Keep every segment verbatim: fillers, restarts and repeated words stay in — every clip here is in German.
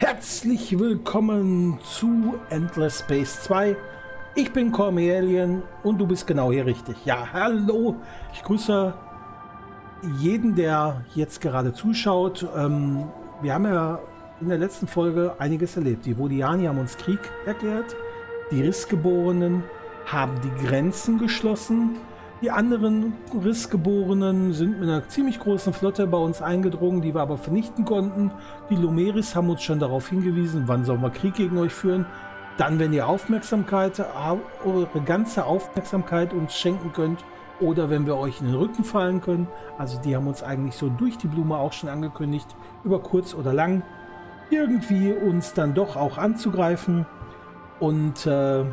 Herzlich willkommen zu Endless Space zwei. Ich bin Cormelien und du bist genau hier richtig. Ja, hallo. Ich grüße jeden, der jetzt gerade zuschaut. Ähm, wir haben ja in der letzten Folge einiges erlebt. Die Vodiani haben uns Krieg erklärt. Die Rissgeborenen haben die Grenzen geschlossen. Die anderen Rissgeborenen sind mit einer ziemlich großen Flotte bei uns eingedrungen, die wir aber vernichten konnten. Die Lomeris haben uns schon darauf hingewiesen, wann sollen wir Krieg gegen euch führen. Dann, wenn ihr Aufmerksamkeit, eure ganze Aufmerksamkeit uns schenken könnt oder wenn wir euch in den Rücken fallen können. Also die haben uns eigentlich so durch die Blume auch schon angekündigt, über kurz oder lang irgendwie uns dann doch auch anzugreifen. Und äh,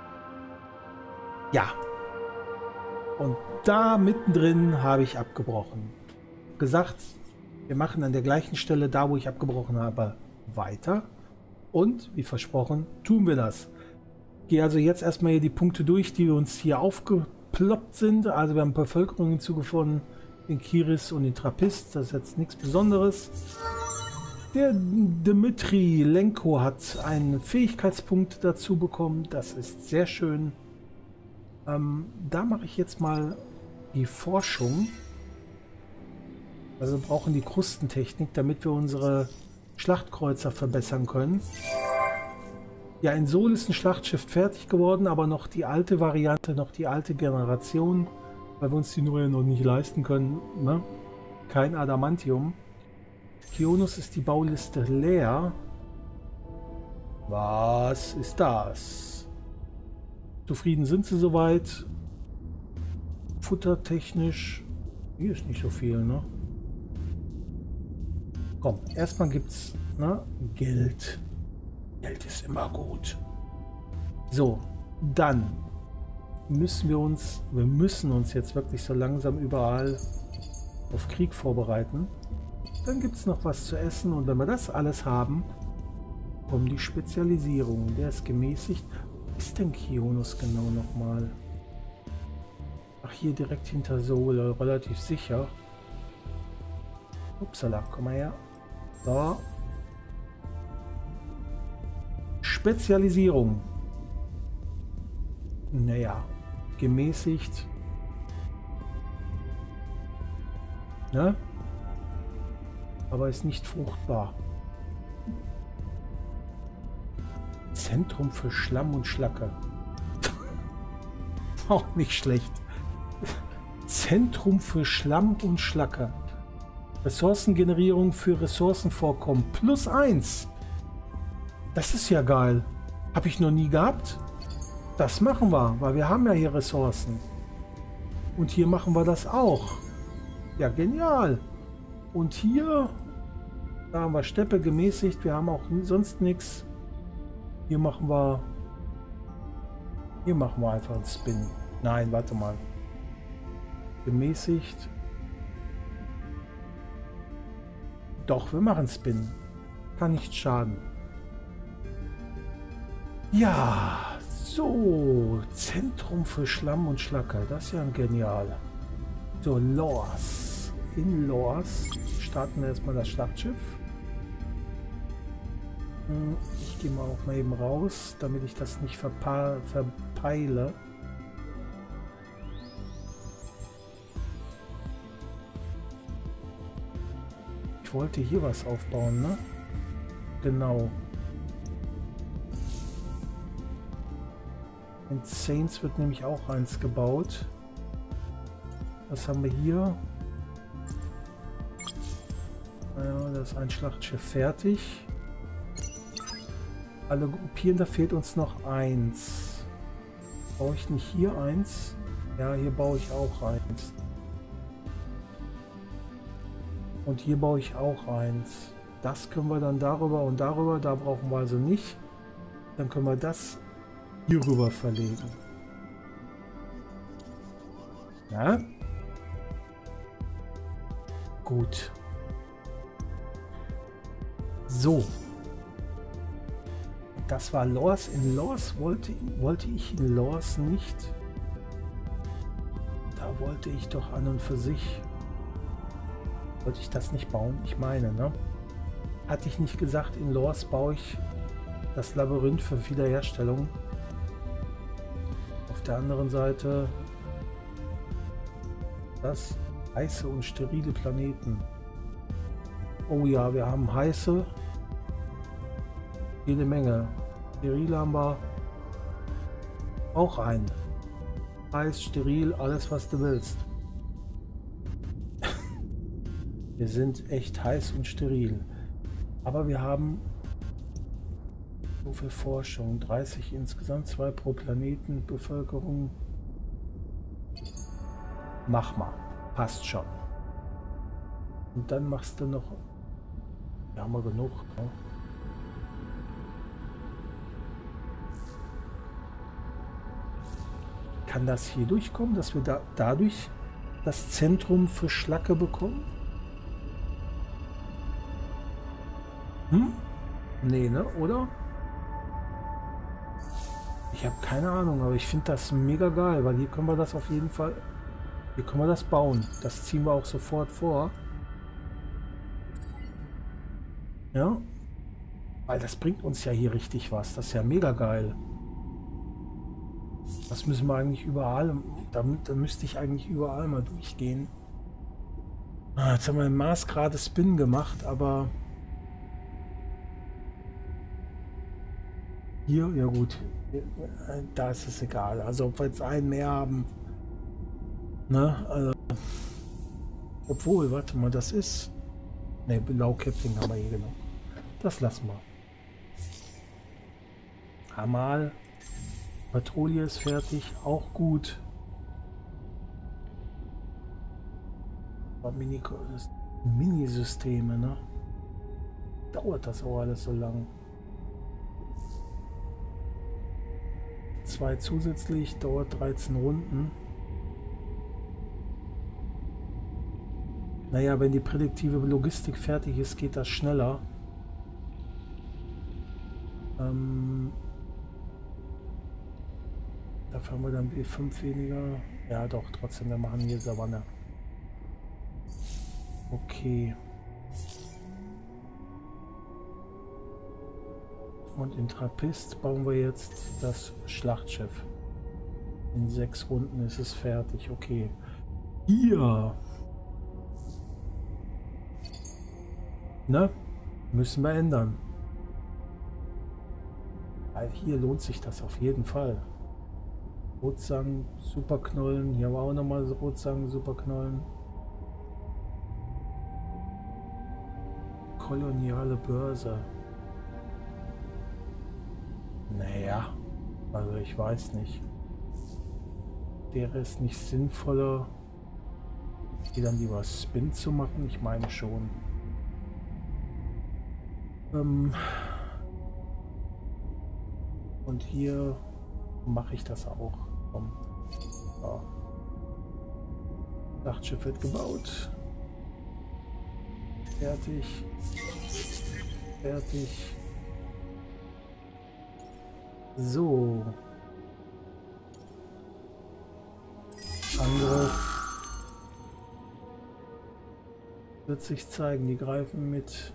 ja. Und da mittendrin habe ich abgebrochen. Gesagt, wir machen an der gleichen Stelle, da wo ich abgebrochen habe, weiter. Und, wie versprochen, tun wir das. Ich gehe also jetzt erstmal hier die Punkte durch, die uns hier aufgeploppt sind. Also wir haben Bevölkerung hinzugefunden, den Kiris und den Trappist. Das ist jetzt nichts Besonderes. Der Dmitri Lenko hat einen Fähigkeitspunkt dazu bekommen. Das ist sehr schön. Ähm, da mache ich jetzt mal die Forschung. Also wir brauchen die Krustentechnik, damit wir unsere Schlachtkreuzer verbessern können. Ja, in Sol ist ein Schlachtschiff fertig geworden, aber noch die alte Variante, noch die alte Generation, weil wir uns die neue noch nicht leisten können. Ne? Kein Adamantium. Kionus ist die Bauliste leer. Was ist das? Zufrieden sind sie soweit. Futtertechnisch. Hier ist nicht so viel, ne? Komm, erstmal gibt's ne, Geld. Geld ist immer gut. So, dann müssen wir uns, wir müssen uns jetzt wirklich so langsam überall auf Krieg vorbereiten. Dann gibt es noch was zu essen und wenn wir das alles haben, kommen die Spezialisierungen. Der ist gemäßigt. Wo ist denn Kionus genau nochmal? Ach, hier direkt hinter Sol, relativ sicher. Upsala, komm mal her. So. Spezialisierung. Naja, gemäßigt. Ne? Aber ist nicht fruchtbar. Zentrum für Schlamm und Schlacke. Auch nicht schlecht. Zentrum für Schlamm und Schlacke. Ressourcengenerierung für Ressourcenvorkommen. Plus eins. Das ist ja geil. Habe ich noch nie gehabt. Das machen wir, weil wir haben ja hier Ressourcen. Und hier machen wir das auch. Ja, genial. Und hier, da haben wir Steppe gemäßigt. Wir haben auch sonst nichts. Hier machen wir, hier machen wir einfach einen Spin. Nein, warte mal. Gemäßigt. Doch, wir machen Spin. Kann nicht schaden. Ja, so. Zentrum für Schlamm und Schlacke. Das ist ja genial. So, Lors. In Lors starten wir erstmal das Schlachtschiff. Ich gehe mal auch mal eben raus, damit ich das nicht verpeile. Ich wollte hier was aufbauen, ne? Genau. In Saints wird nämlich auch eins gebaut. Was haben wir hier? Ja, das ist ein Schlachtschiff fertig. Alle gruppieren, da fehlt uns noch eins. Baue ich nicht hier eins? Ja, hier baue ich auch eins. Und hier baue ich auch eins. Das können wir dann darüber und darüber, da brauchen wir also nicht. Dann können wir das hier rüber verlegen. Ja? Gut. So. Das war Lors. In Lors wollte, wollte ich in Lors nicht. Da wollte ich doch an und für sich. Wollte ich das nicht bauen? Ich meine, ne? Hatte ich nicht gesagt, in Loras baue ich das Labyrinth für Wiederherstellung. Auf der anderen Seite das heiße und sterile Planeten. Oh ja, wir haben heiße, jede Menge. Steril haben wir auch ein. Heiß, steril, alles was du willst. Wir sind echt heiß und steril. Aber wir haben so viel Forschung. dreißig insgesamt, zwei pro Planeten, Bevölkerung. Mach mal. Passt schon. Und dann machst du noch... Wir haben wir genug. Ne? Kann das hier durchkommen, dass wir da dadurch das Zentrum für Schlacke bekommen? Hm? Nee, ne? Oder? Ich habe keine Ahnung, aber ich finde das mega geil, weil hier können wir das auf jeden Fall... Hier können wir das bauen. Das ziehen wir auch sofort vor. Ja? Weil das bringt uns ja hier richtig was. Das ist ja mega geil. Das müssen wir eigentlich überall... Da, da müsste ich eigentlich überall mal durchgehen. Ah, jetzt haben wir im Mars gerade Spin gemacht, aber... Hier, ja gut, da ist es egal. Also ob wir jetzt einen mehr haben, ne? Also, obwohl, warte mal, das ist, ne, Blau-Captain haben wir hier genommen. Das lassen wir. Hamal, Patrouille ist fertig, auch gut. Aber Mini, Minisysteme, ne? Dauert das auch alles so lang? Zwei zusätzlich, dauert dreizehn Runden. Naja, wenn die prädiktive Logistik fertig ist, geht das schneller. Ähm, dafür haben wir dann B fünf weniger. Ja doch, trotzdem, wir machen hier Savanne. Okay. Und in Trappist bauen wir jetzt das Schlachtschiff. In sechs Runden ist es fertig. Okay. Hier. Ne? Müssen wir ändern. Weil hier lohnt sich das auf jeden Fall. Rotsang, Superknollen. Hier war auch nochmal Rotsang, Superknollen. Koloniale Börse. Naja, also ich weiß nicht. Wäre es nicht sinnvoller, hier dann lieber Spin zu machen? Ich meine schon. Ähm Und hier mache ich das auch. Komm. So. Schlachtschiff wird gebaut. Fertig. Fertig. So. Angriff. Wird sich zeigen. Die greifen mit.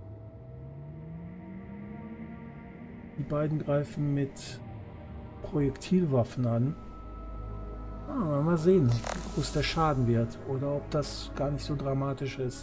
Die beiden greifen mit Projektilwaffen an. Ah, mal sehen, wie groß der Schaden wird. Oder ob das gar nicht so dramatisch ist.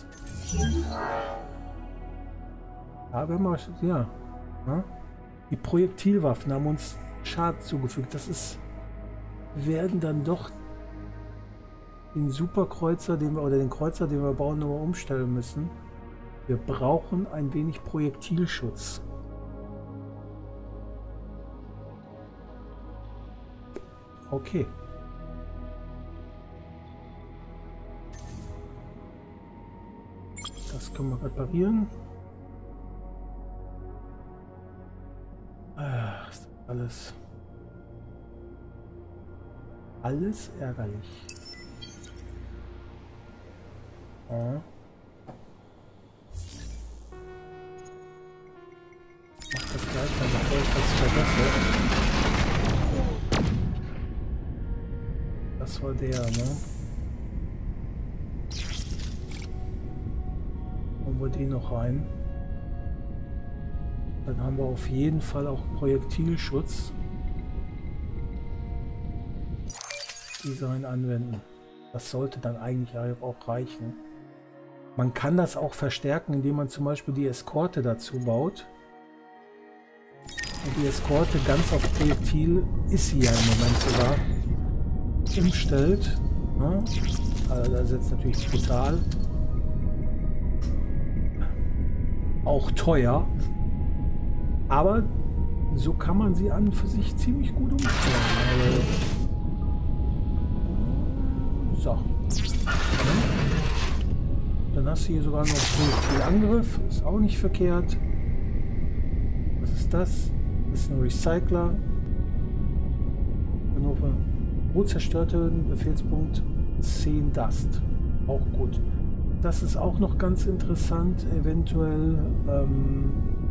Aber mal, ja. ja. Die Projektilwaffen haben uns Schaden zugefügt. Das ist, werden dann doch den Superkreuzer, den wir, oder den Kreuzer, den wir bauen, nochmal umstellen müssen. Wir brauchen ein wenig Projektilschutz. Okay. Das können wir reparieren. Ach, ist alles. Alles ärgerlich. Ja. Mach das gleich mal, bevor ich das vergesse. Das war der, ne? Holen wir den noch rein. Dann haben wir auf jeden Fall auch Projektilschutz. Design anwenden. Das sollte dann eigentlich auch reichen. Man kann das auch verstärken, indem man zum Beispiel die Eskorte dazu baut. Und die Eskorte ganz auf Projektil ist sie ja im Moment sogar umstellt. Ja, also das ist jetzt natürlich brutal. Auch teuer. Aber so kann man sie an und für sich ziemlich gut umstellen. So. Ja. Dann hast du hier sogar noch Projektilangriff. Ist auch nicht verkehrt. Was ist das? Das ist ein Recycler. Hannover. Wo zerstörte Befehlspunkt zehn Dust. Auch gut. Das ist auch noch ganz interessant. Eventuell. Ähm,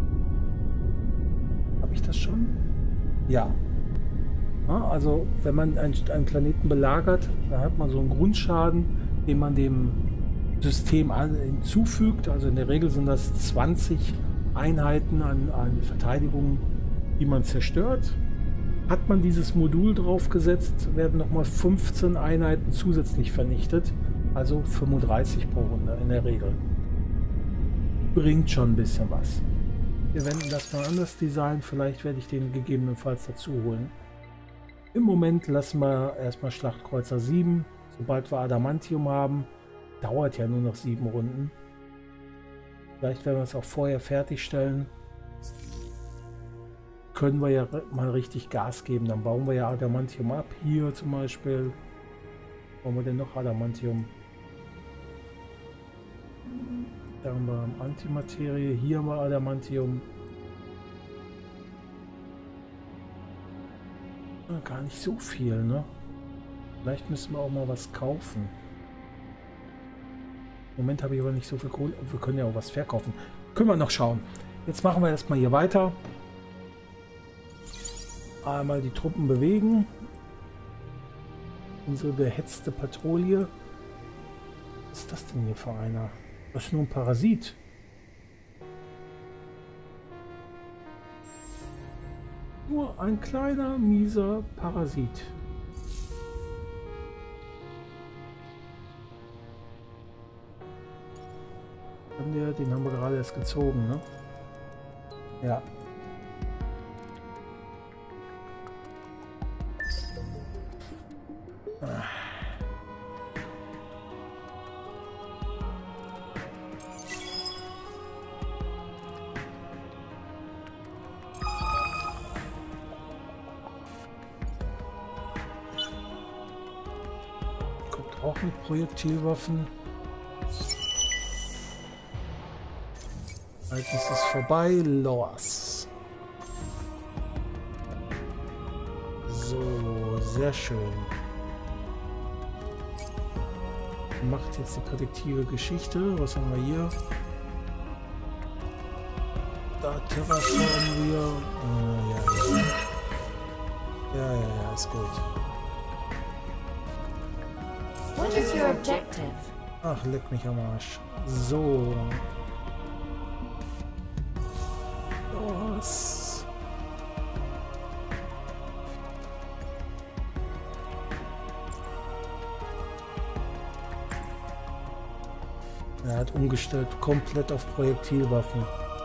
Habe ich das schon? Ja. Ja. Also, wenn man einen, einen Planeten belagert, dann hat man so einen Grundschaden, den man dem System an, hinzufügt. Also in der Regel sind das zwanzig Einheiten an, an Verteidigung, die man zerstört. Hat man dieses Modul draufgesetzt, werden nochmal fünfzehn Einheiten zusätzlich vernichtet. Also fünfunddreißig pro Runde in der Regel. Bringt schon ein bisschen was. Wir wenden das mal an, das Design. Vielleicht werde ich den gegebenenfalls dazu holen. Im Moment lassen wir erstmal Schlachtkreuzer sieben. Sobald wir Adamantium haben, dauert ja nur noch sieben Runden. Vielleicht werden wir es auch vorher fertigstellen. Können wir ja mal richtig Gas geben. Dann bauen wir ja Adamantium ab. Hier zum Beispiel. Bauen wir denn noch Adamantium? Da haben wir Antimaterie. Hier haben wir Adamantium. Gar nicht so viel, ne? Vielleicht müssen wir auch mal was kaufen. Im Moment habe ich aber nicht so viel Kohle. Wir können ja auch was verkaufen. Können wir noch schauen. Jetzt machen wir erstmal hier weiter. Einmal die Truppen bewegen. Unsere behetzte Patrouille. Was ist das denn hier für einer? Das ist nur ein Parasit. Nur ein kleiner, mieser Parasit. Der, den haben wir gerade erst gezogen, ne? Ja. Ah. Kommt auch mit Projektilwaffen. Jetzt ist es vorbei, los. So, sehr schön. Macht jetzt die prädiktive Geschichte. Was haben wir hier? Da terraformen wir. Ah, ja, ja, ja, ja, ist gut. What is your objective? Ach, leck mich am Arsch. So. Los. Er hat umgestellt komplett auf Projektilwaffen.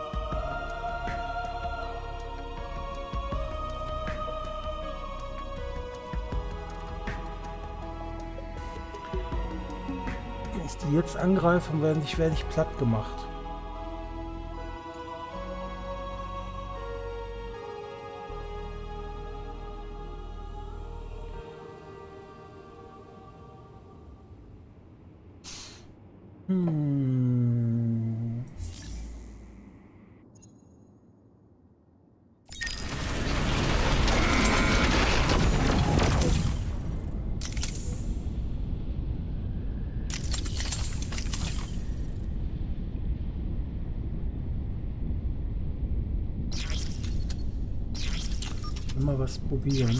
Wenn ich die jetzt angreife, werde ich, werde ich platt gemacht. Hmm. Mal was probieren.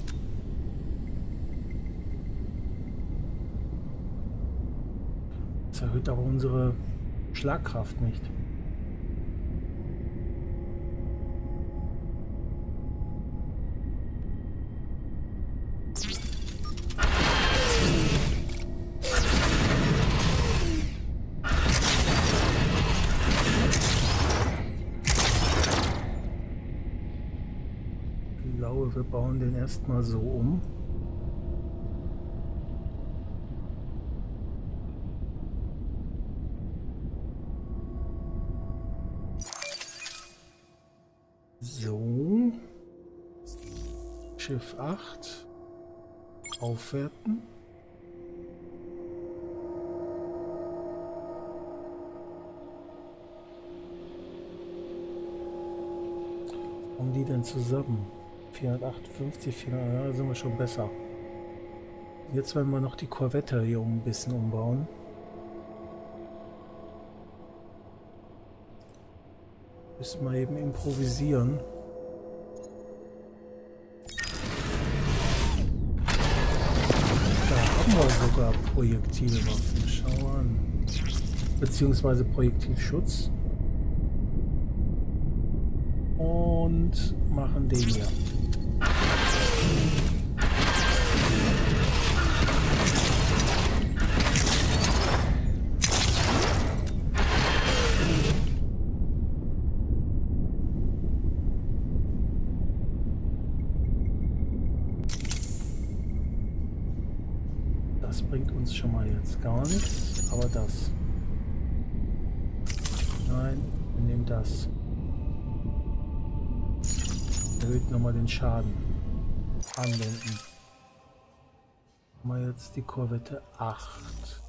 Das erhöht aber unsere Schlagkraft nicht. glaube, wir bauen den erstmal so um. So. Schiff acht. Aufwerten. Kommen die denn zusammen? vierhundertachtundfünfzig, vierhundert, ja, sind wir schon besser. Jetzt werden wir noch die Korvette hier ein bisschen umbauen. Müssen wir eben improvisieren. Da haben wir sogar Projektilwaffen. Schau an. Beziehungsweise Projektilschutz. Und machen den hier. Das bringt uns schon mal jetzt gar nichts, aber das. Nein, wir nehmen das. Erhöht nochmal den Schaden. Anwenden. Mal jetzt die Korvette acht.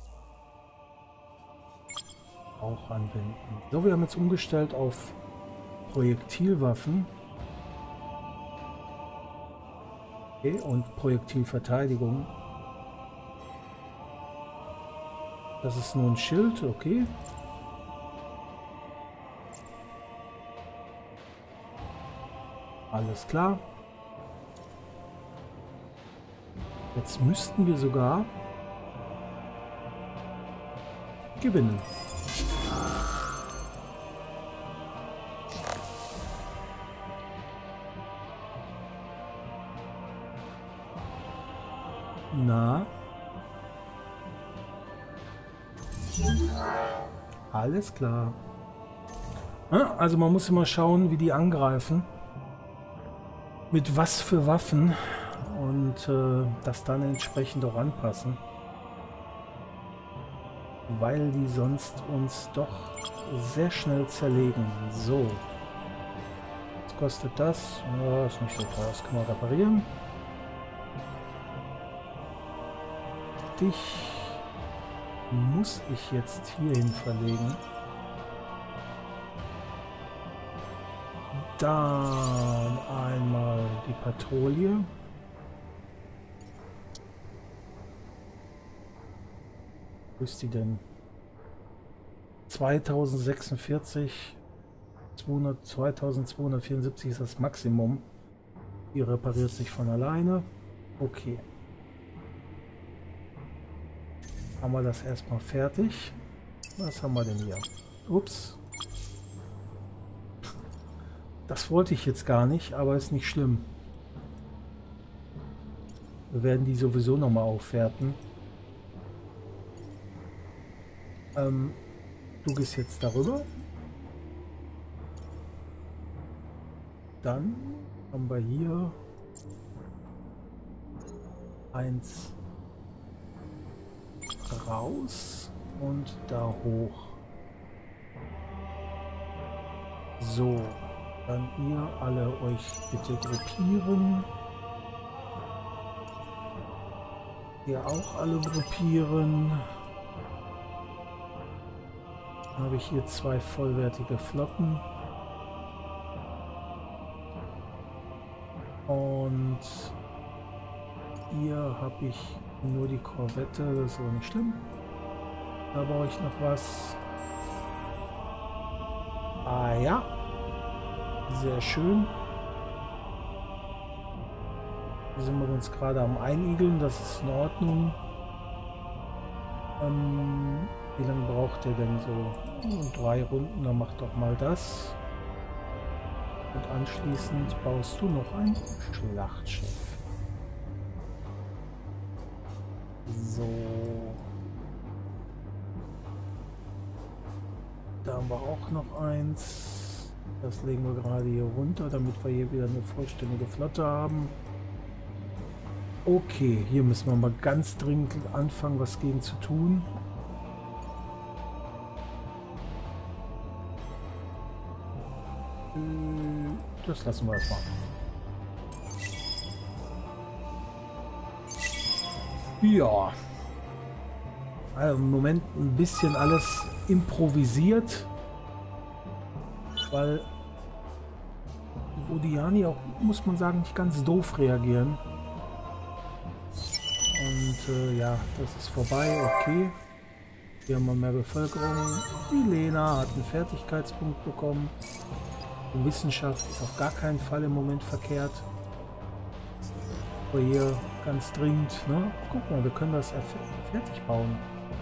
Auch anwenden. So, wir haben jetzt umgestellt auf Projektilwaffen. Okay, und Projektilverteidigung. Das ist nur ein Schild, okay. Alles klar. Jetzt müssten wir sogar gewinnen. Na? Alles klar. Also man muss immer schauen, wie die angreifen. Mit was für Waffen und äh, das dann entsprechend auch anpassen, weil die sonst uns doch sehr schnell zerlegen. So, was kostet das? Ja, ist nicht so teuer, das können wir reparieren. Dich muss ich jetzt hierhin verlegen. Dann einmal die Patrouille. Wo ist die denn? zweitausendsechsundvierzig, zweihundert, zweitausendzweihundertvierundsiebzig ist das Maximum. Die repariert sich von alleine. Okay. Haben wir das erstmal fertig. Was haben wir denn hier? Ups. Das wollte ich jetzt gar nicht, aber ist nicht schlimm. Wir werden die sowieso noch mal aufwerten. Ähm, du gehst jetzt darüber. Dann haben wir hier eins raus und da hoch. So. Dann ihr alle euch bitte gruppieren. Ihr auch alle gruppieren. Dann habe ich hier zwei vollwertige Flotten. Und hier habe ich nur die Korvette, das ist aber nicht schlimm. Da brauche ich noch was. Ah ja. Sehr schön. Hier sind wir uns gerade am Einigeln, das ist in Ordnung. Ähm, wie lange braucht der denn so? Drei Runden, dann mach doch mal das. Und anschließend baust du noch ein Schlachtschiff. So. Da haben wir auch noch eins. Das legen wir gerade hier runter, damit wir hier wieder eine vollständige Flotte haben. Okay, hier müssen wir mal ganz dringend anfangen, was gegen zu tun. Das lassen wir erstmal. Ja. Also im Moment ein bisschen alles improvisiert. Weil die Odiani auch, muss man sagen, nicht ganz doof reagieren. Und äh, ja, das ist vorbei, okay. Hier haben wir mehr Bevölkerung. Die Lena hat einen Fertigkeitspunkt bekommen. Die Wissenschaft ist auf gar keinen Fall im Moment verkehrt. Aber hier ganz dringend, ne? Guck mal, wir können das fertig bauen.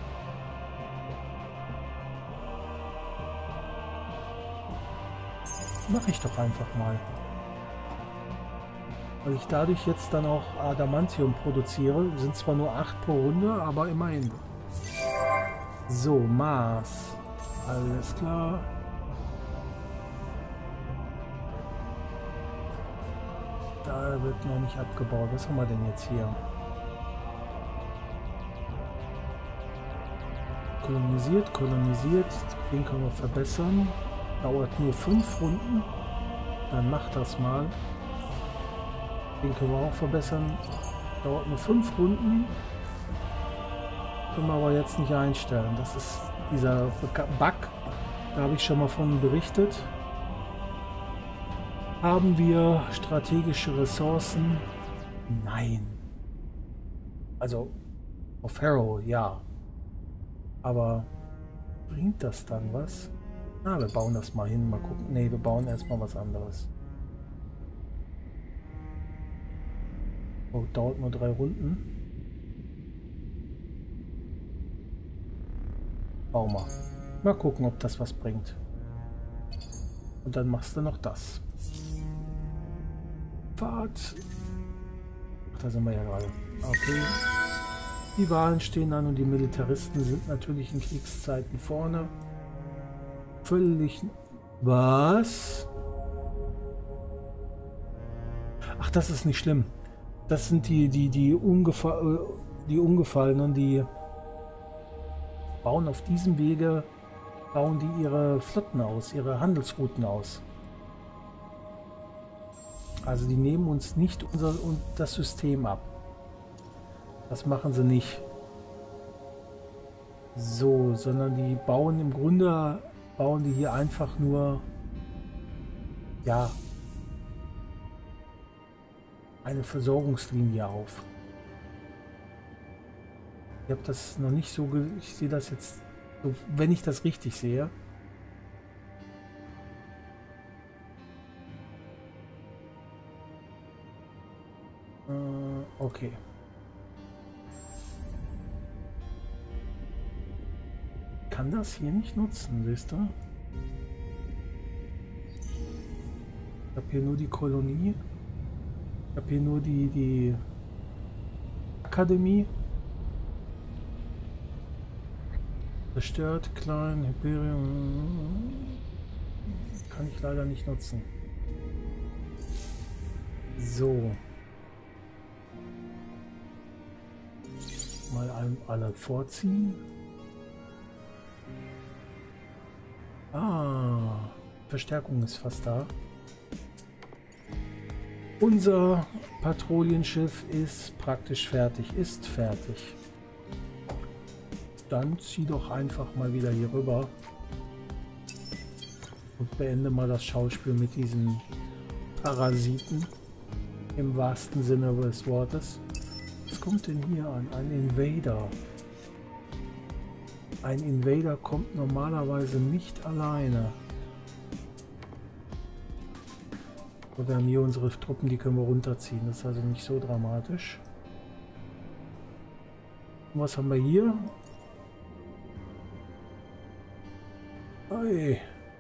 Mache ich doch einfach mal. Weil ich dadurch jetzt dann auch Adamantium produziere. Sind zwar nur acht pro Runde, aber immerhin. So, Mars. Alles klar. Da wird noch nicht abgebaut. Was haben wir denn jetzt hier? Kolonisiert, kolonisiert. Den können wir verbessern. Dauert nur fünf Runden. Dann macht das mal. Den können wir auch verbessern. Dauert nur fünf Runden. Können wir aber jetzt nicht einstellen. Das ist dieser Bug. Da habe ich schon mal von berichtet. Haben wir strategische Ressourcen? Nein. Also auf Harrow, ja. Aber bringt das dann was? Na, wir bauen das mal hin, mal gucken. Ne, wir bauen erstmal was anderes. Oh, dauert nur drei Runden. Bau mal. Mal gucken, ob das was bringt. Und dann machst du noch das. Fahrt. Ach, da sind wir ja gerade. Okay. Die Wahlen stehen an und die Militaristen sind natürlich in Kriegszeiten vorne. Völlig... Was? Ach, das ist nicht schlimm. Das sind die, die, die, Ungefa die Ungefallenen, die bauen auf diesem Wege, bauen die ihre Flotten aus, ihre Handelsrouten aus. Also die nehmen uns nicht unser und das System ab. Das machen sie nicht. So, sondern die bauen im Grunde, bauen die hier einfach nur, ja, eine Versorgungslinie auf. Ich habe das noch nicht so, ich sehe das jetzt, so, wenn ich das richtig sehe. Äh, okay. Kann das hier nicht nutzen, siehst du? Ich habe hier nur die Kolonie. Ich habe hier nur die, die Akademie. Zerstört, klein, Imperium. Kann ich leider nicht nutzen. So. Mal alle vorziehen. Ah, Verstärkung ist fast da. Unser Patrouillenschiff ist praktisch fertig, ist fertig. Dann zieh doch einfach mal wieder hier rüber und beende mal das Schauspiel mit diesen Parasiten im wahrsten Sinne des Wortes. Was kommt denn hier an? Ein Invader. Ein Invader kommt normalerweise nicht alleine. Wir haben hier unsere Truppen, die können wir runterziehen. Das ist also nicht so dramatisch. Und was haben wir hier? Oi.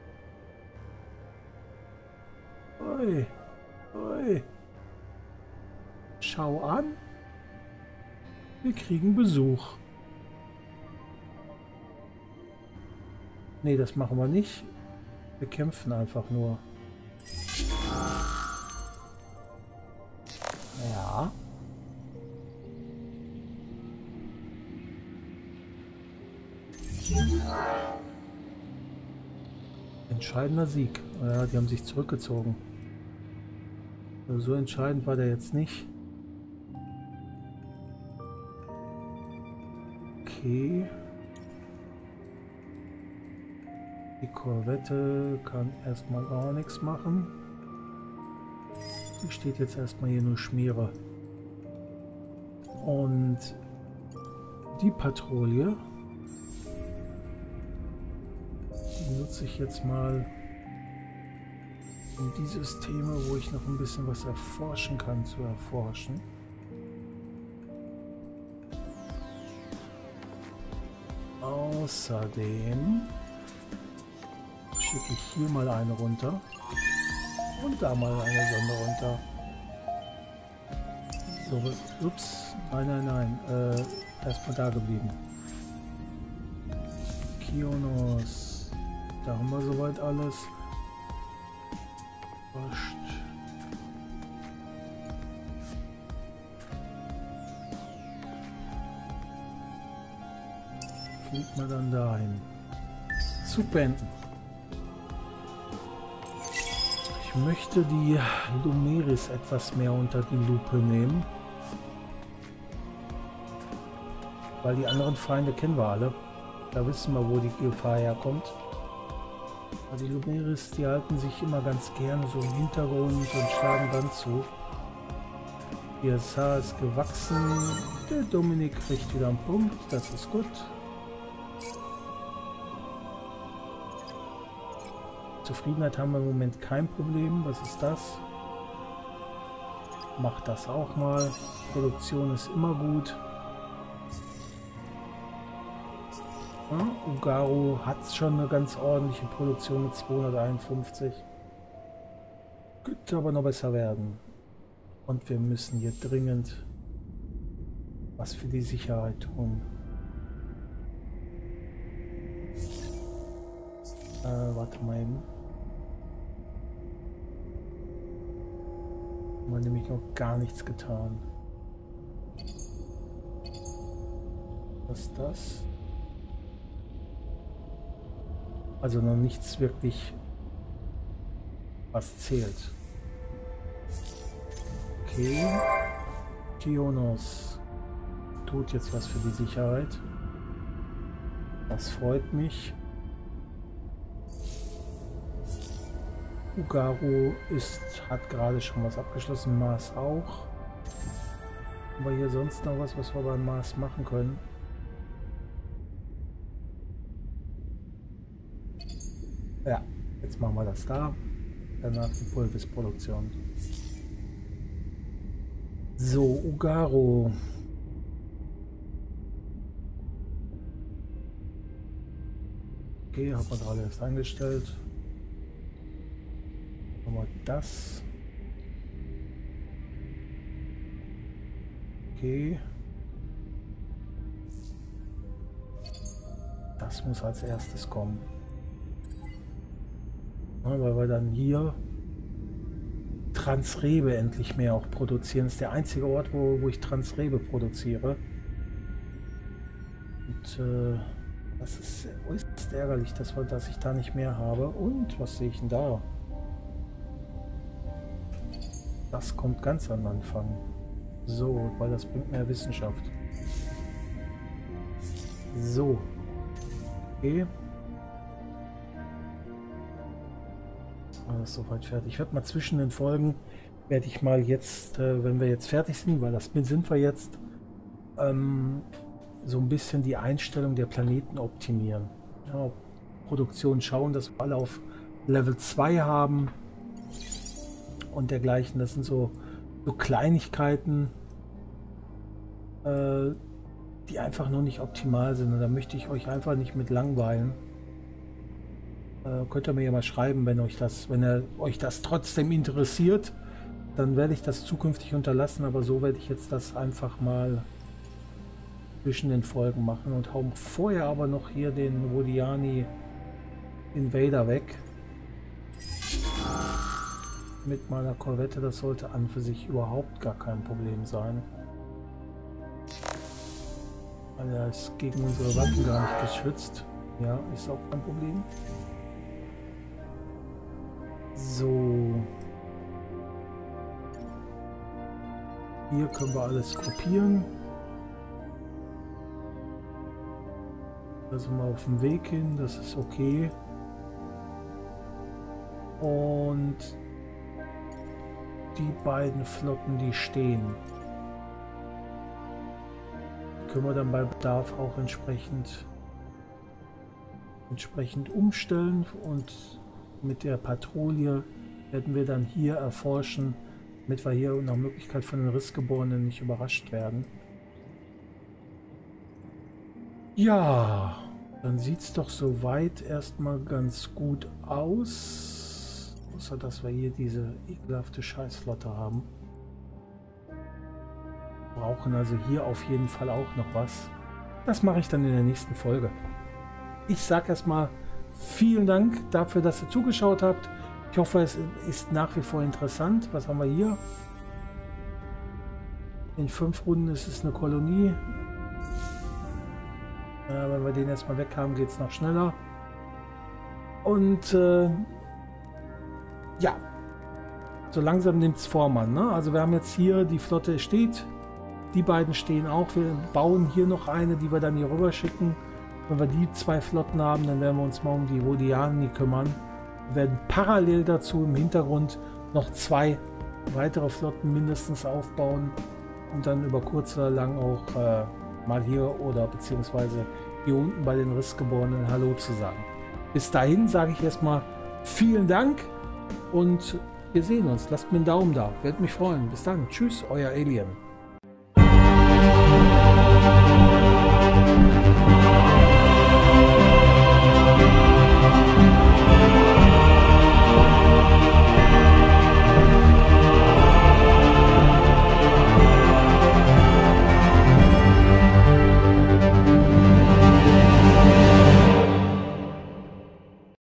Oi. Oi. Schau an. Wir kriegen Besuch. Nee, das machen wir nicht. Wir kämpfen einfach nur. Ja. Entscheidender Sieg. Ja, die haben sich zurückgezogen. Also so entscheidend war der jetzt nicht. Okay. Die Korvette kann erstmal gar nichts machen. Die steht jetzt erstmal hier nur Schmiere. Und die Patrouille die nutze ich jetzt mal, um die Systeme, wo ich noch ein bisschen was erforschen kann, zu erforschen. Außerdem schicke ich hier mal eine runter und da mal eine Sonde runter. So, was, ups, nein, nein, nein, äh, erstmal da geblieben. Kionos, da haben wir soweit alles. Wascht. Fliegt man dann dahin. Zug beenden. Ich möchte die Lumeris etwas mehr unter die Lupe nehmen. Weil die anderen Feinde kennen wir alle. Da wissen wir, wo die Gefahr herkommt. Aber die Lumeris, die halten sich immer ganz gerne so im Hintergrund und schlagen dann zu. Die S H ist gewachsen. Der Dominik kriegt wieder einen Punkt. Das ist gut. Zufriedenheit haben wir im Moment kein Problem. Was ist das? Macht das auch mal. Produktion ist immer gut. Ja, Ugaro hat schon eine ganz ordentliche Produktion mit zweihunderteinundfünfzig. Könnte aber noch besser werden. Und wir müssen hier dringend was für die Sicherheit tun. Äh, warte mal eben. Haben wir nämlich noch gar nichts getan. Was ist das? Also noch nichts wirklich, was zählt. Okay. Kionos tut jetzt was für die Sicherheit. Das freut mich. Ugaro ist, hat gerade schon was abgeschlossen. Mars auch. Haben wir hier sonst noch was, was wir beim Mars machen können? Ja, jetzt machen wir das da. Danach die Pulverproduktion. So, Ugaro. Okay, haben wir gerade erst eingestellt. Machen wir das. Okay. Das muss als erstes kommen. Ja, weil wir dann hier Transrebe endlich mehr auch produzieren. Das ist der einzige Ort, wo, wo ich Transrebe produziere. Und äh, das ist äußerst ärgerlich, dass, wir, dass ich da nicht mehr habe. Und was sehe ich denn da? Das kommt ganz am Anfang. So, weil das bringt mehr Wissenschaft. So. Okay. Alles soweit fertig. Ich werde mal zwischen den Folgen, werde ich mal jetzt, äh, wenn wir jetzt fertig sind, weil das sind wir jetzt, ähm, so ein bisschen die Einstellung der Planeten optimieren. Ja, Produktion schauen, dass wir alle auf Level zwei haben und dergleichen. Das sind so, so Kleinigkeiten, äh, die einfach noch nicht optimal sind. Und da möchte ich euch einfach nicht mit langweilen. Äh, könnt ihr mir ja mal schreiben, wenn euch das, wenn er euch das trotzdem interessiert, dann werde ich das zukünftig unterlassen, aber so werde ich jetzt das einfach mal zwischen den Folgen machen und hauen vorher aber noch hier den Rodiani Invader weg. mit meiner Korvette. Das sollte an für sich überhaupt gar kein Problem sein. Weil er ist gegen unsere Waffen gar nicht geschützt. Ja, ist auch kein Problem. So. Hier können wir alles kopieren. Da sind wir auf dem Weg hin, das ist okay. Und die beiden Flotten, die stehen, die können wir dann bei Bedarf auch entsprechend entsprechend umstellen, und mit der Patrouille werden wir dann hier erforschen, damit wir hier nach Möglichkeit von den Rissgeborenen nicht überrascht werden. Ja, dann sieht es doch soweit erstmal ganz gut aus. Außer dass wir hier diese ekelhafte Scheißflotte haben. Wir brauchen also hier auf jeden Fall auch noch was. Das mache ich dann in der nächsten Folge. Ich sage erstmal vielen Dank dafür, dass ihr zugeschaut habt. Ich hoffe, es ist nach wie vor interessant. Was haben wir hier? In fünf Runden ist es eine Kolonie. Ja, wenn wir den erstmal weg haben, geht es noch schneller. Und äh, ja, so langsam nimmt es Vormann. Ne? Also wir haben jetzt hier, die Flotte steht. Die beiden stehen auch. Wir bauen hier noch eine, die wir dann hier rüber schicken. Wenn wir die zwei Flotten haben, dann werden wir uns mal um die Rhodianer kümmern. Wir werden parallel dazu im Hintergrund noch zwei weitere Flotten mindestens aufbauen und dann über kurz oder lang auch äh, mal hier oder beziehungsweise hier unten bei den Rissgeborenen Hallo zu sagen. Bis dahin sage ich erstmal vielen Dank und wir sehen uns. Lasst mir einen Daumen da. Würde mich freuen. Bis dann. Tschüss, euer Alien.